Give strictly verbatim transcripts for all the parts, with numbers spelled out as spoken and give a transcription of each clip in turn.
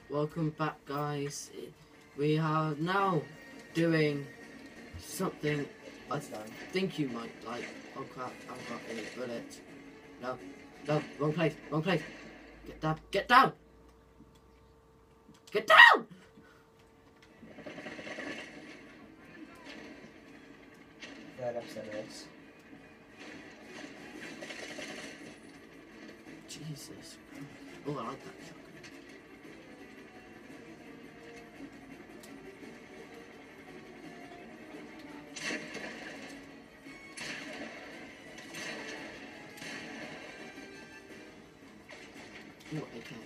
welcome back, guys. We are now doing something I think you might like. Oh crap, I've got any bullets. No, no, wrong place, wrong place. Get down, get down! Get down! Third episode of this. Jesus. Oh, I like that shotgun. Ooh, okay.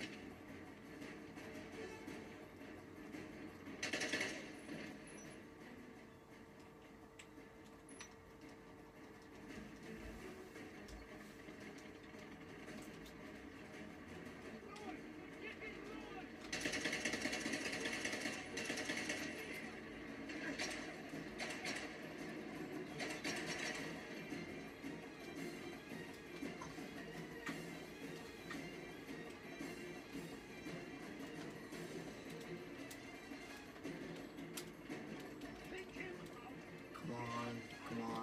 Come on, come on.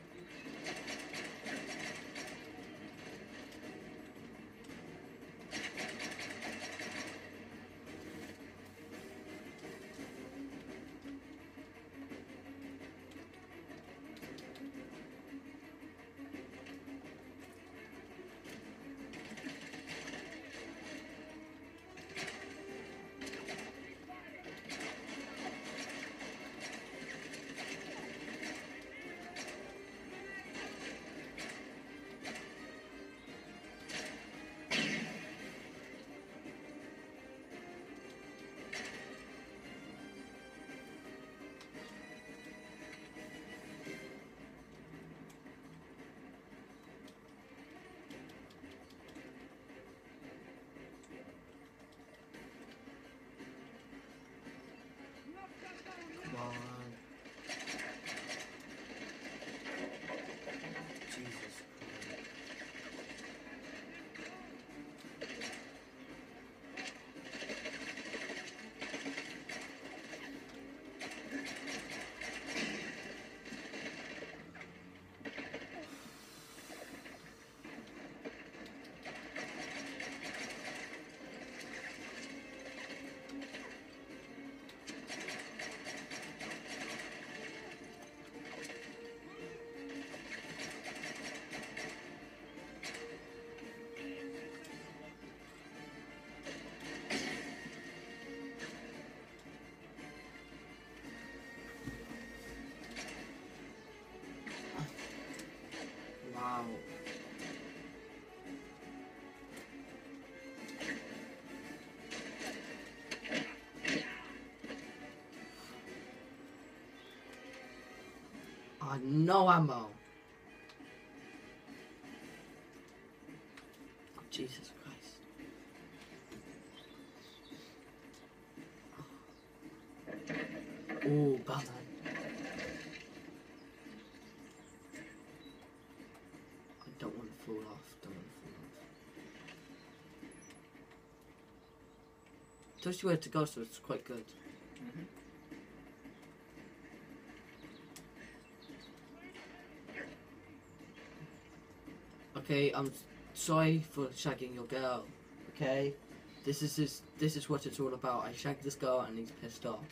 Come on. Jesus. Wow. Oh, no ammo. Oh, Jesus Christ. Oh, Batman. I don't want to fall off. Don't want to fall off. Tells you where to go, so it's quite good. Mm-hmm. Okay, I'm sorry for shagging your girl. Okay, this is just, this is what it's all about. I shagged this girl and he's pissed off.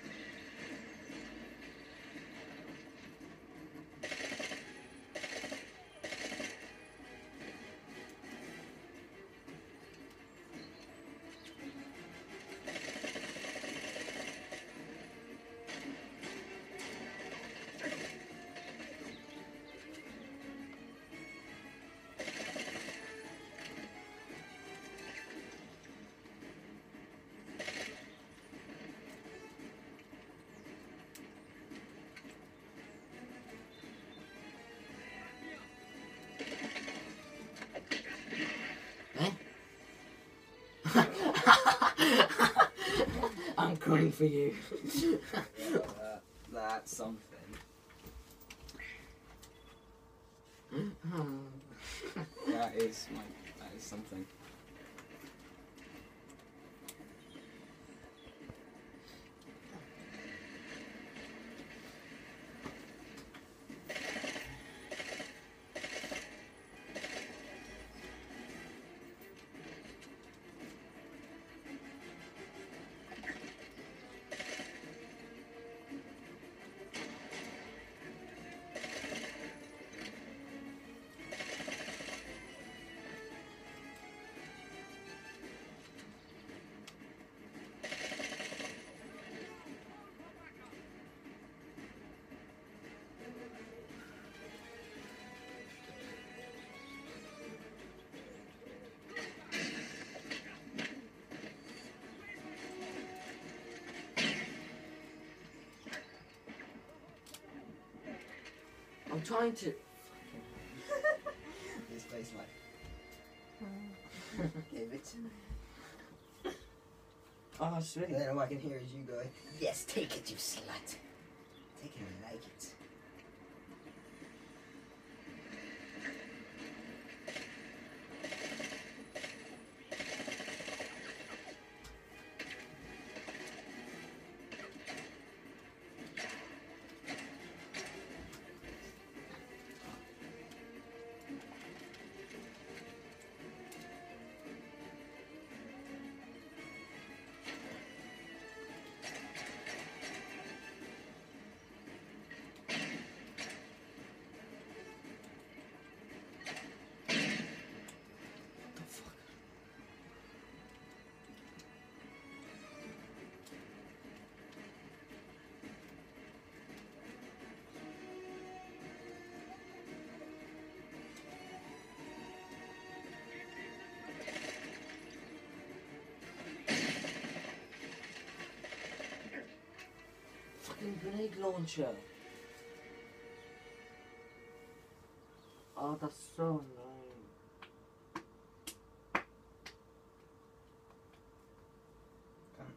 I'm crying for you. uh, that's something. That is my. That is something. I'm trying to. His face like. Give it to me. Oh, sweet. And then all I can hear is you going, yes, take it, you slut. Take it and like it. The fuck? Fucking grenade launcher. Oh, that's so annoying. Come.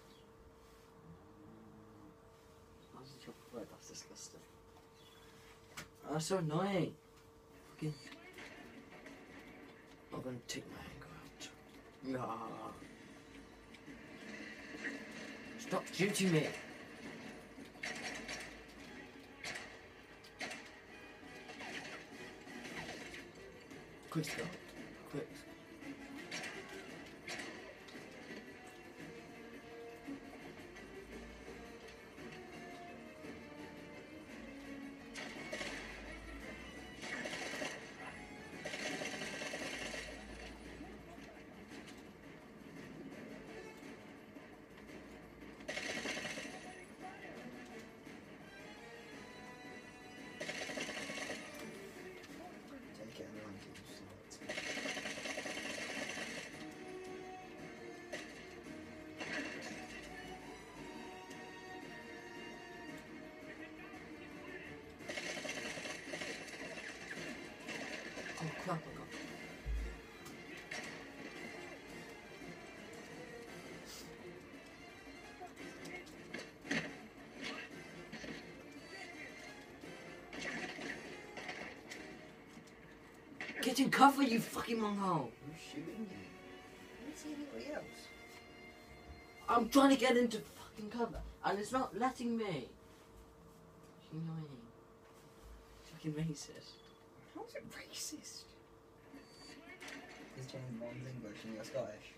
That's a chocolate bread, that's disgusting. Oh, that's so annoying. Fucking. I'm gonna take my anger out. Nah. Stop shooting me. Quick, Scott. Quick. Take it and like it, you slut. Oh crap, I got. Get in cover, you fucking monghole! Who's shooting you? I don't see anybody else. I'm trying to get into fucking cover, and it's not letting me. It's annoying. Fucking racist. How is it racist? Is James Bond's English and you're Scottish?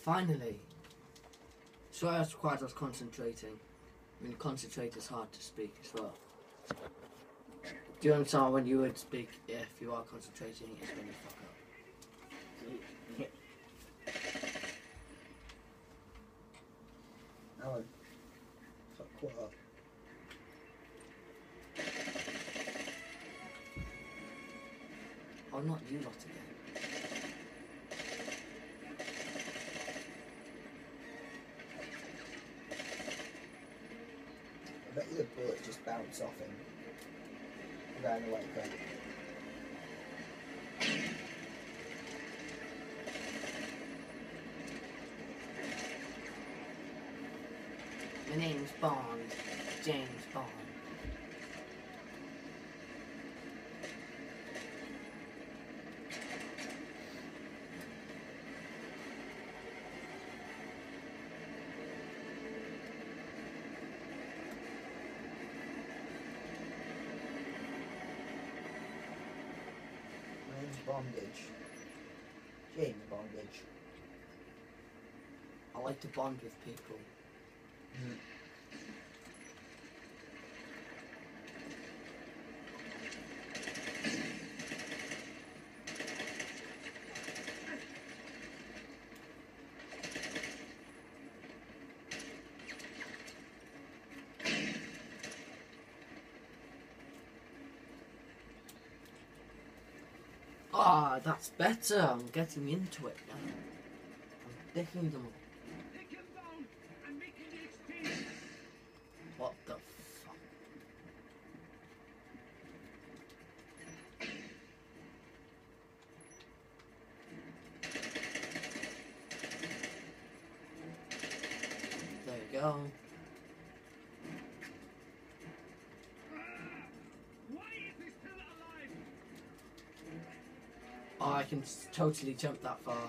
Finally. Sorry, I was quiet. I was concentrating. I mean, concentrate is hard to speak as well. Do you understand when you would speak? If you are concentrating, it's when you fuck up. Now I fuck what up. Oh, not you lot again. I bet you the bullet just bounced off him. Ran away from him. My name's Bond. James Bond. James Bondage. James Bondage. I like to bond with people. Mm. Ah, that's better. I'm getting into it now. I'm picking them up. Take him down and make him the exchange. What the fuck? There you go. Why is he still alive? Oh, I can s- totally jump that far.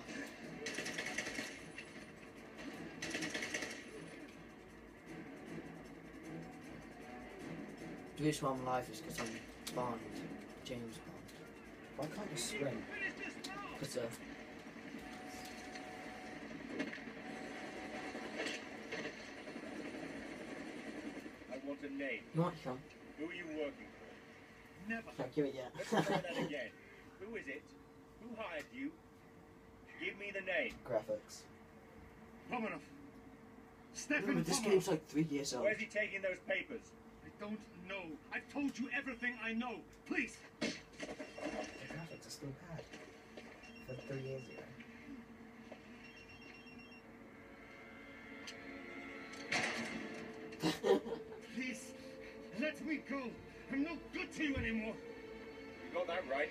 The reason why I'm alive is because I'm Bond. James Bond. Why can't you sprint? Finish this now. Because, uh, I want a name. you want some? Who are you working for? Never. Can't give it yet. Let's try that again. Who is it? Who hired you? Give me the name. Graphics. Pomerov. Stefan Remember, this Pomerov. game's like three years old. Where's he taking those papers? I don't know. I've told you everything I know. Please. The graphics are still bad. For three years ago. Please. Let me go. I'm no good to you anymore. You got that right.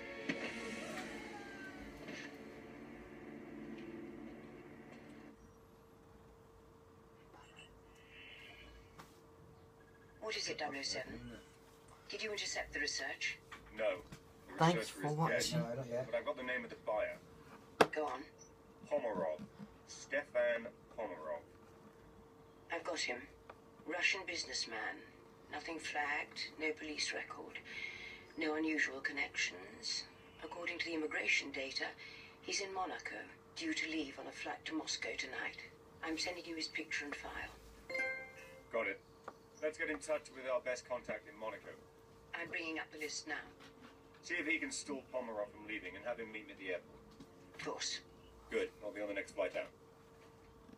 What is it, double oh seven? Did you intercept the research? No. The Thanks researcher for is watching. dead, No, not yet. but I've got the name of the buyer. Go on. Pomerov. Stefan Pomerov. I've got him. Russian businessman. Nothing flagged, no police record. No unusual connections. According to the immigration data, he's in Monaco, due to leave on a flight to Moscow tonight. I'm sending you his picture and file. Got it. Let's get in touch with our best contact in Monaco. I'm bringing up the list now. See if he can stall Pomerov from leaving and have him meet me at the airport. Of course. Good. I'll be on the next flight out.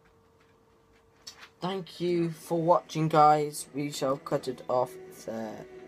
Thank you for watching, guys. We shall cut it off there.